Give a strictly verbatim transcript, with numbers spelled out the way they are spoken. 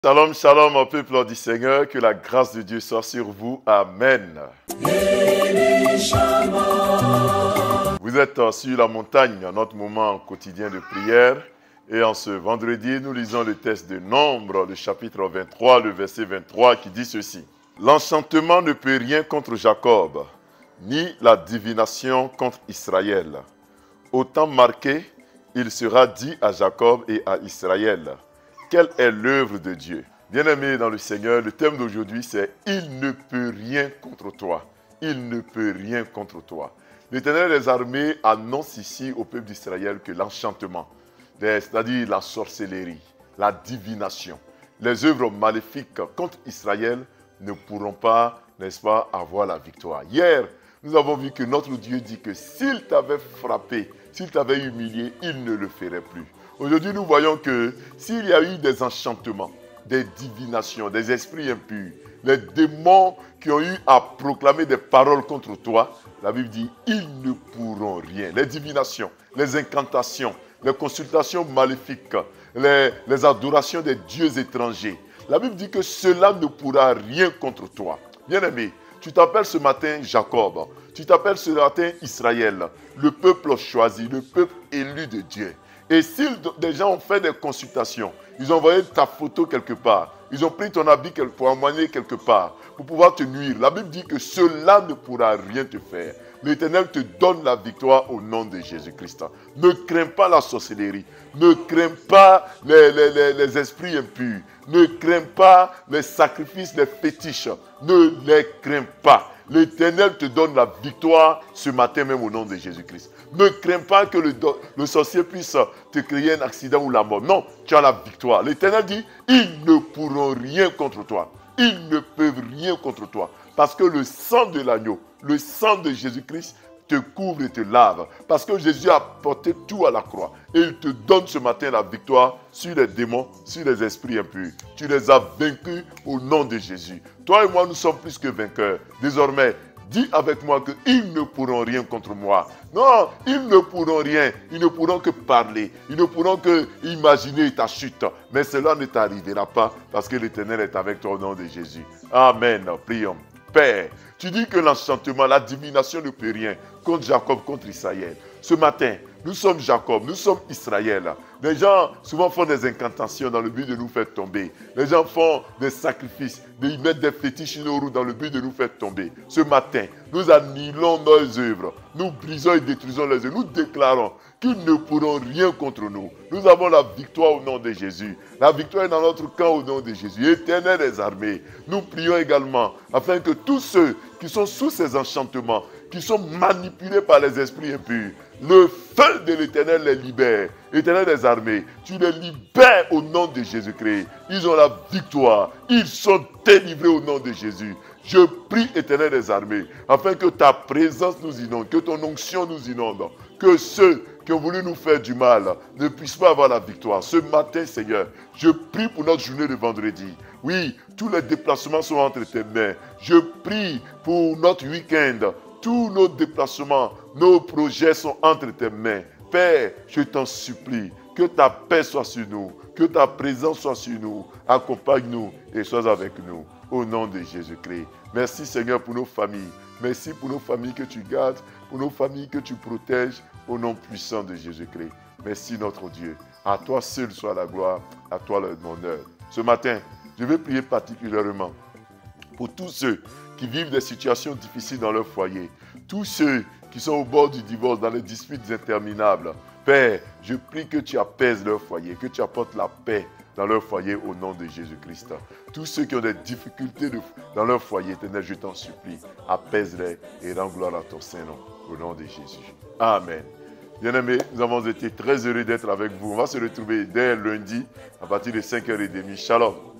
Shalom, shalom au peuple du Seigneur, que la grâce de Dieu soit sur vous. Amen. Vous êtes sur la montagne, notre moment quotidien de prière. Et en ce vendredi, nous lisons le texte de Nombre, le chapitre vingt-trois, le verset vingt-trois, qui dit ceci. L'enchantement ne peut rien contre Jacob, ni la divination contre Israël. Au temps marqué, il sera dit à Jacob et à Israël. Quelle est l'œuvre de Dieu? Bien-aimés dans le Seigneur, le thème d'aujourd'hui c'est « Il ne peut rien contre toi ». Il ne peut rien contre toi. L'Éternel des armées annonce ici au peuple d'Israël que l'enchantement, c'est-à-dire la sorcellerie, la divination, les œuvres maléfiques contre Israël ne pourront pas, n'est-ce pas, avoir la victoire. Hier, nous avons vu que notre Dieu dit que s'il t'avait frappé, s'il t'avait humilié, il ne le ferait plus. Aujourd'hui, nous voyons que s'il y a eu des enchantements, des divinations, des esprits impurs, les démons qui ont eu à proclamer des paroles contre toi, la Bible dit, ils ne pourront rien. Les divinations, les incantations, les consultations maléfiques, les, les adorations des dieux étrangers. La Bible dit que cela ne pourra rien contre toi. Bien-aimé, tu t'appelles ce matin Jacob, tu t'appelles ce matin Israël, le peuple choisi, le peuple élu de Dieu. Et si des gens ont fait des consultations, ils ont envoyé ta photo quelque part, ils ont pris ton habit pour emmener quelque part, pour pouvoir te nuire. La Bible dit que cela ne pourra rien te faire. L'Éternel te donne la victoire au nom de Jésus-Christ. Ne crains pas la sorcellerie, ne crains pas les, les, les, les esprits impurs, ne crains pas les sacrifices, les fétiches, ne les crains pas. L'Éternel te donne la victoire ce matin même au nom de Jésus-Christ. Ne crains pas que le, le sorcier puisse te créer un accident ou la mort. Non, tu as la victoire. L'Éternel dit, ils ne pourront rien contre toi. Ils ne peuvent rien contre toi. Parce que le sang de l'agneau, le sang de Jésus-Christ te couvre et te lave. Parce que Jésus a porté tout à la croix. Et il te donne ce matin la victoire sur les démons, sur les esprits impurs. Tu les as vaincus au nom de Jésus. Toi et moi, nous sommes plus que vainqueurs. Désormais, dis avec moi qu'ils ne pourront rien contre moi. Non, ils ne pourront rien. Ils ne pourront que parler. Ils ne pourront que imaginer ta chute. Mais cela ne t'arrivera pas parce que l'Éternel est avec toi au nom de Jésus. Amen. Prions. Père, tu dis que l'enchantement, la divination ne peut rien contre Jacob, contre Israël. Ce matin, nous sommes Jacob, nous sommes Israël. Les gens souvent font des incantations dans le but de nous faire tomber. Les gens font des sacrifices, ils mettent des fétiches sur nos roues dans le but de nous faire tomber. Ce matin, nous annihilons nos œuvres. Nous brisons et détruisons les œuvres. Nous déclarons qu'ils ne pourront rien contre nous. Nous avons la victoire au nom de Jésus. La victoire est dans notre camp au nom de Jésus. Éternel des armées, nous prions également afin que tous ceux qui sont sous ces enchantements, qui sont manipulés par les esprits impurs, le feu de l'Éternel les libère. Éternel des armées, tu les libères au nom de Jésus-Christ. Ils ont la victoire. Ils sont délivrés au nom de Jésus. Je prie, Éternel des armées, afin que ta présence nous inonde, que ton onction nous inonde, que ceux qui ont voulu nous faire du mal ne puissent pas avoir la victoire. Ce matin, Seigneur, je prie pour notre journée de vendredi. Oui, tous les déplacements sont entre tes mains. Je prie pour notre week-end. Tous nos déplacements, nos projets sont entre tes mains. Père, je t'en supplie, que ta paix soit sur nous, que ta présence soit sur nous. Accompagne-nous et sois avec nous. Au nom de Jésus-Christ. Merci Seigneur pour nos familles. Merci pour nos familles que tu gardes, pour nos familles que tu protèges. Au nom puissant de Jésus-Christ. Merci notre Dieu. À toi seul soit la gloire, à toi l'honneur. Ce matin, je vais prier particulièrement pour tous ceux qui vivent des situations difficiles dans leur foyer. Tous ceux qui sont au bord du divorce, dans les disputes interminables. Père, je prie que tu apaises leur foyer, que tu apportes la paix dans leur foyer au nom de Jésus-Christ. Tous ceux qui ont des difficultés de, dans leur foyer, Éternel, je t'en supplie, apaise-les et rends gloire à ton Saint-Nom au nom de Jésus. Amen. Bien-aimés, nous avons été très heureux d'être avec vous. On va se retrouver dès lundi à partir de cinq heures trente. Shalom.